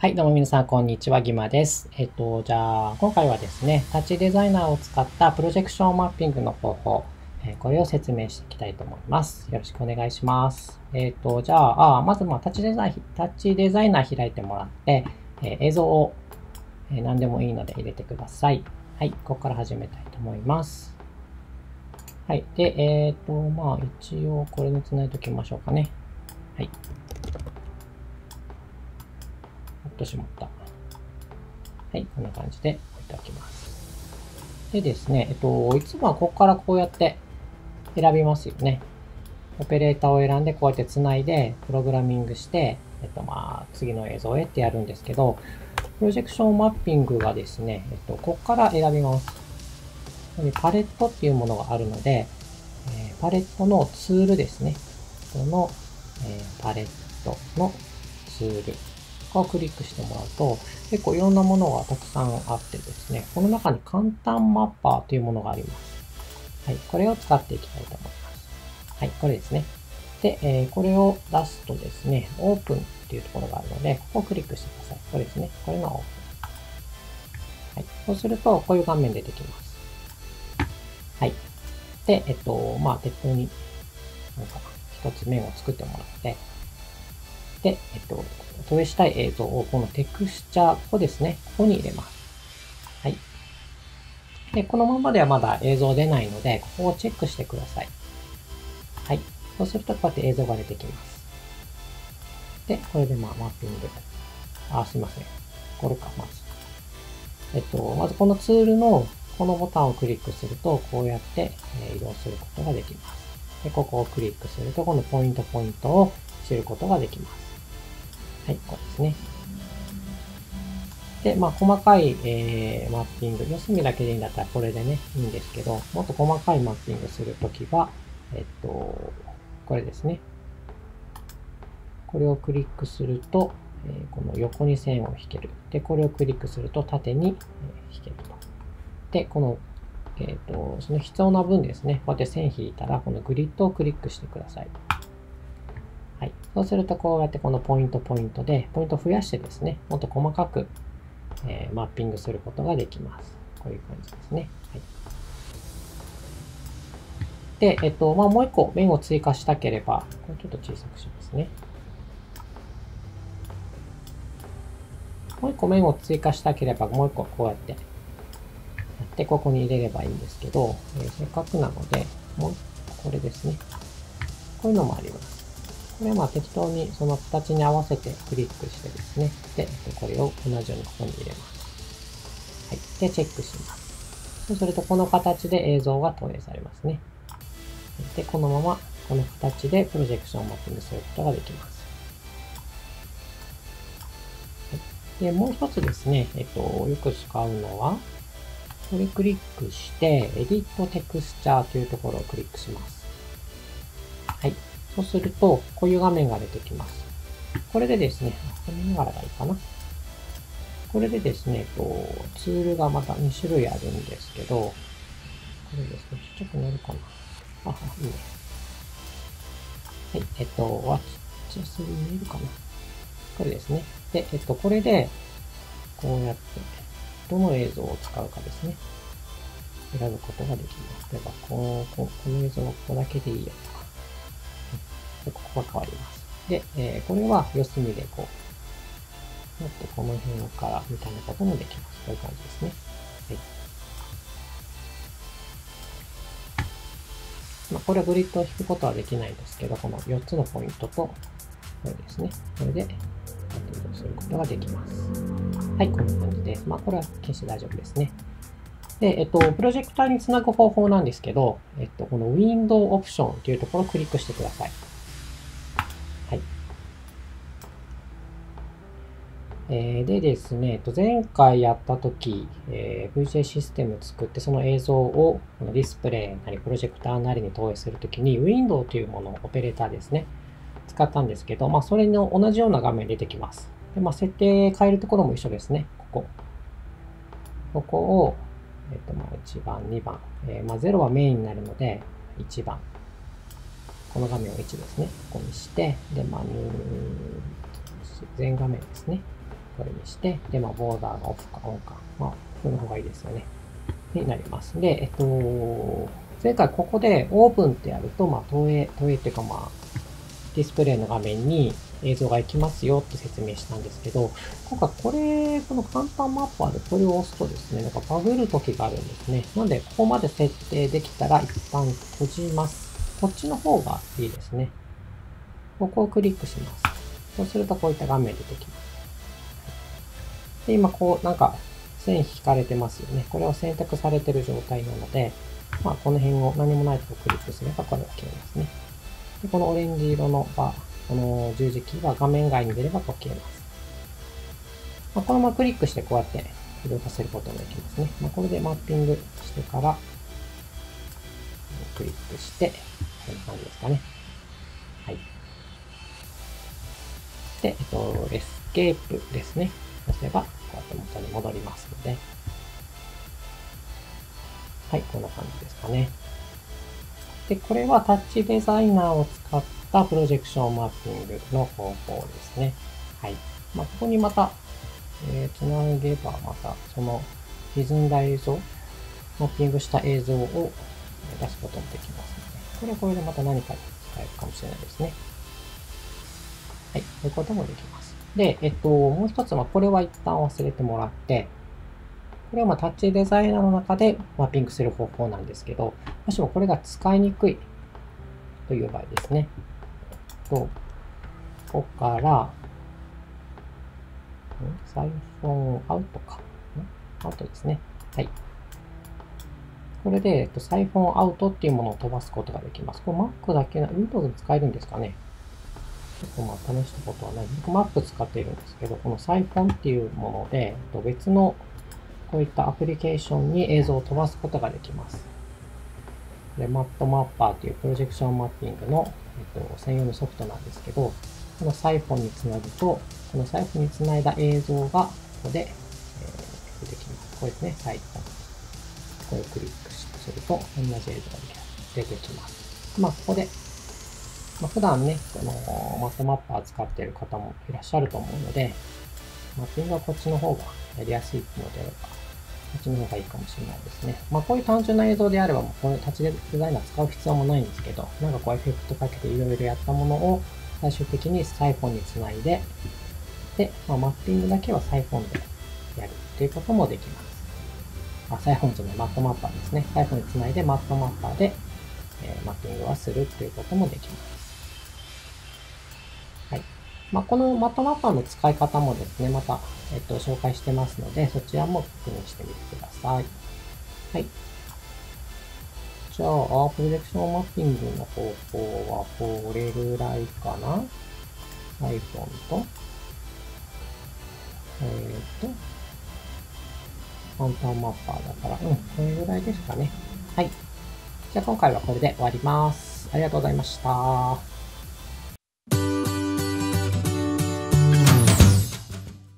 はい、どうも皆さん、こんにちは、ぎまです。じゃあ、今回はですね、タッチデザイナーを使ったプロジェクションマッピングの方法、これを説明していきたいと思います。よろしくお願いします。じゃあ、まず、タッチデザイナー開いてもらって、映像を、何でもいいので入れてください。はい、ここから始めたいと思います。はい、で、一応これにつないでおきましょうかね。はい。ほっとしまった。はい、こんな感じで置いておきます。でですね、いつもはここからこうやって選びますよね。オペレーターを選んでこうやってつないで、プログラミングして、次の映像へってやるんですけど、プロジェクションマッピングがですね、ここから選びます。パレットっていうものがあるので、パレットのツールですね。この、パレットのツールをクリックしてもらうと、結構いろんなものがたくさんあってですね、この中に簡単マッパーというものがあります。はい、これを使っていきたいと思います。はい、これですね。で、これを出すとですね、オープンっていうところがあるので、ここをクリックしてください。これですね。これがオープン。はい、そうすると、こういう画面出てきます。はい。で、適当になんか一つ面を作ってもらって、で、投影したい映像をこのテクスチャー、ここですね。ここに入れます。はい。で、このままではまだ映像出ないので、ここをチェックしてください。はい。そうするとこうやって映像が出てきます。で、これでマッピング。すいません。これか、まず。まずこのツールのこのボタンをクリックすると、こうやって移動することができます。で、ここをクリックすると、このポイントを知ることができます。はい、これですね。で、細かい、マッピング、四隅だけでいいんだったらこれでね、いいんですけど、もっと細かいマッピングするときは、これですね。これをクリックすると、この横に線を引ける。で、これをクリックすると縦に引けると。で、この、その必要な分ですね、こうやって線引いたら、このグリッドをクリックしてください。はい。そうすると、こうやってこのポイントで、ポイントを増やしてですね、もっと細かく、マッピングすることができます。こういう感じですね。はい。で、もう一個面を追加したければ、これちょっと小さくしますね。もう一個面を追加したければ、もう一個こうやってやって、ここに入れればいいんですけど、せっかくなので、もうこれですね。こういうのもあります。これは適当にその形に合わせてクリックしてですね。で、これを同じようにここに入れます。はい。で、チェックします。そうすると、この形で映像が投影されますね。で、このまま、この形でプロジェクションをマッピングすることができます。はい、で、もう一つですね、よく使うのは、これクリックして、エディットテクスチャーというところをクリックします。はい。そうすると、こういう画面が出てきます。これでですね、見ながらがいいかな。これでですね、ツールがまた2種類あるんですけど、これですね、ちっちゃくなるかな。いいね。はい、ちっちゃすぎ見えるかな。これですね。で、これで、こうやって、どの映像を使うかですね。選ぶことができます。例えば、この映像はここだけでいいよとか。で、ここが変わります。で、これは四隅でこう、もっとこの辺からみたいなこともできます。こういう感じですね。はい。これはグリッドを引くことはできないんですけど、この4つのポイントと、これですね。これで、移動することができます。はい、こんな感じです。これは決して大丈夫ですね。で、プロジェクターにつなぐ方法なんですけど、この Window オプションというところをクリックしてください。はい。でですね、前回やったとき、VJ システム作って、その映像をこのディスプレイなりプロジェクターなりに投影するときに、Window というものをオペレーターですね、使ったんですけど、それの同じような画面出てきます。で、設定変えるところも一緒ですね。ここを、1番、2番、0はメインになるので、1番。この画面を1ですね。ここにして、で、全画面ですね。 これにして、で、ボーダーがオフかオンか。オフの方がいいですよね。になります。で、前回ここでオープンってやると、投影っていうかディスプレイの画面に映像が行きますよって説明したんですけど、今回この簡単マッパーでこれを押すとですね、なんかバグる時があるんですね。なんで、ここまで設定できたら一旦閉じます。こっちの方がいいですね。ここをクリックします。そうするとこういった画面出てきます。で、今なんか線引かれてますよね。これを選択されてる状態なので、この辺を何もないとこクリックすればこれが消えますね。で、このオレンジ色のこの十字キーが画面外に出ればこう消えます。このままクリックしてこうやって移動させることができますね。これでマッピングしてから、クリックして、こんな感じですかね。はい。で、エスケープですね。押せば、こうやって元に戻りますので、はい、こんな感じですかね。で、これはタッチデザイナーを使ったプロジェクションマッピングの方法ですね。はい。ここにまた、つなげばまた、その歪んだ映像、マッピングした映像を出すこともできますので、これでまた何かに使えるかもしれないですね。はい、こういうこともできます。で、もう一つは、これは一旦忘れてもらって、これはタッチデザイナーの中でマッピングする方法なんですけど、もしもこれが使いにくいという場合ですね。ここから、サイフォンアウトか。アウトですね。はい。これで、サイフォンアウトっていうものを飛ばすことができます。これ Mac だけな、Windows で使えるんですかね。ちょっと試したことはない。僕 Mac 使っているんですけど、このサイフォンっていうもので、別のこういったアプリケーションに映像を飛ばすことができます。で、マットマッパーというプロジェクションマッピングの、専用のソフトなんですけど、このサイフォンにつなぐと、このサイフォンにつないだ映像がここで、出てきます。これですね、サイフォン。これをクリックすると、同じ映像が出てきます。ここで、普段ね、このマットマッパー使っている方もいらっしゃると思うので、マッピングはこっちの方がやりやすいのであれば、こっちの方がいいかもしれないですね。こういう単純な映像であれば、これタッチデザイナー使う必要もないんですけど、なんかこうエフェクトかけていろいろやったものを最終的にサイフォンにつないで、で、マッピングだけはサイフォンでやるっていうこともできます。サイフォンじゃない、マットマッパーですね。サイフォンにつないでマットマッパーで、マッピングはするっていうこともできます。はい。このマットマッパーの使い方もですね、また、紹介してますので、そちらも確認してみてください。はい。じゃあ、プロジェクションマッピングの方法はこれぐらいかな。iPhone と、簡単マッパーだから、これぐらいですかね。はい。じゃあ今回はこれで終わります。ありがとうございました。